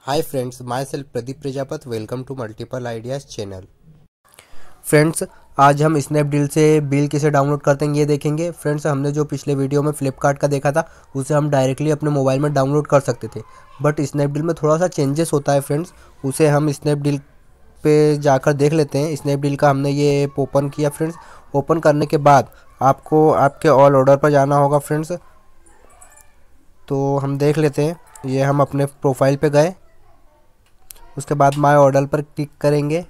Hi friends, myself Pradeep Prajapat. Welcome to multiple ideas channel. Friends, आज हम Snapdeal से bill कैसे डाउनलोड करते हैं ये देखेंगे। फ्रेंड्स, हमने जो पिछले वीडियो में फ्लिपकार्ट का देखा था उसे हम डायरेक्टली अपने मोबाइल में डाउनलोड कर सकते थे, बट स्नैपडील में थोड़ा सा चेंजेस होता है फ्रेंड्स। उसे हम स्नैपडील पे जाकर देख लेते हैं। स्नैपडील का हमने ये ऐप ओपन किया फ्रेंड्स। ओपन करने के बाद आपको आपके ऑल ऑर्डर पर जाना होगा फ्रेंड्स। तो हम देख लेते हैं। ये हम अपने प्रोफाइल पे गए, उसके बाद माय ऑर्डर पर क्लिक करेंगे।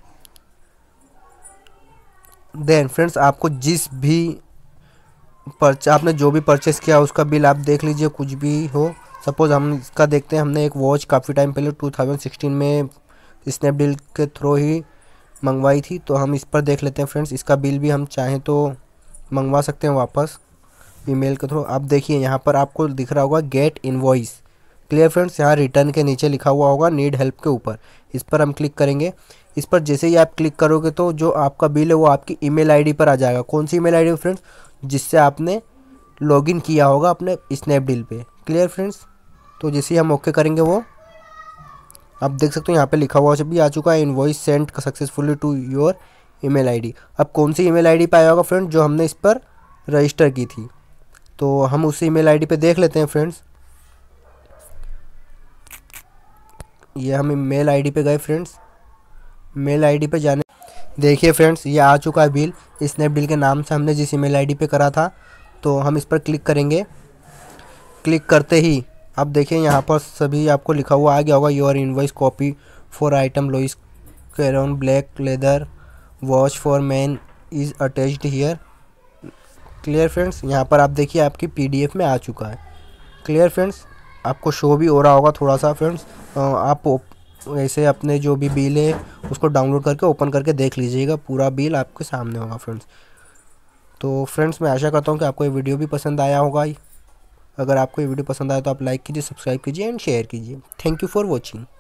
देन फ्रेंड्स, आपको जिस भी आपने जो भी परचेस किया उसका बिल आप देख लीजिए, कुछ भी हो। सपोज़ हम इसका देखते हैं। हमने एक वॉच काफ़ी टाइम पहले 2016 में स्नैपडील के थ्रू ही मंगवाई थी, तो हम इस पर देख लेते हैं फ्रेंड्स। इसका बिल भी हम चाहें तो मंगवा सकते हैं वापस ईमेल के थ्रू। आप देखिए यहाँ पर आपको दिख रहा होगा गेट इनवॉइस। क्लियर फ्रेंड्स, यहाँ रिटर्न के नीचे लिखा हुआ होगा नीड हेल्प के ऊपर। इस पर हम क्लिक करेंगे। इस पर जैसे ही आप क्लिक करोगे तो जो आपका बिल है वो आपकी ईमेल आईडी पर आ जाएगा। कौन सी ईमेल आईडी फ्रेंड्स? जिससे आपने लॉगिन किया होगा अपने स्नैपडील पे। क्लियर फ्रेंड्स, तो जैसे ही हम ओके करेंगे वो आप देख सकते हो यहाँ पे लिखा हुआ भी आ चुका है, invoice sent successfully to your email ID. अब कौन सी ईमेल आईडी पे आया होगा फ्रेंड्स? जो हमने इस पर रजिस्टर की थी। तो हम उसी ईमेल आईडी पे देख लेते हैं फ्रेंड्स। ये हम मेल आईडी पे गए फ्रेंड्स। मेल आईडी पे जाने देखिए फ्रेंड्स, ये आ चुका है बिल स्नैपडील के नाम से हमने जिस ईमेल आईडी पे करा था। तो हम इस पर क्लिक करेंगे। क्लिक करते ही आप देखिए यहाँ पर सभी आपको लिखा हुआ आ गया होगा your invoice copy for item Lois Caron black leather watch for man is attached here. Clear friends, यहाँ पर आप देखिए आपकी पीडीएफ में आ चुका है। क्लियर फ्रेंड्स, आपको शो भी हो रहा होगा थोड़ा सा फ्रेंड्स। आप ऐसे अपने जो भी बिल है उसको डाउनलोड करके ओपन करके देख लीजिएगा, पूरा बिल आपके सामने होगा फ्रेंड्स। तो फ्रेंड्स, मैं आशा करता हूँ कि आपको ये वीडियो भी पसंद आया होगा। अगर आपको ये वीडियो पसंद आया तो आप लाइक कीजिए, सब्सक्राइब कीजिए एंड शेयर कीजिए। Thank you for watching.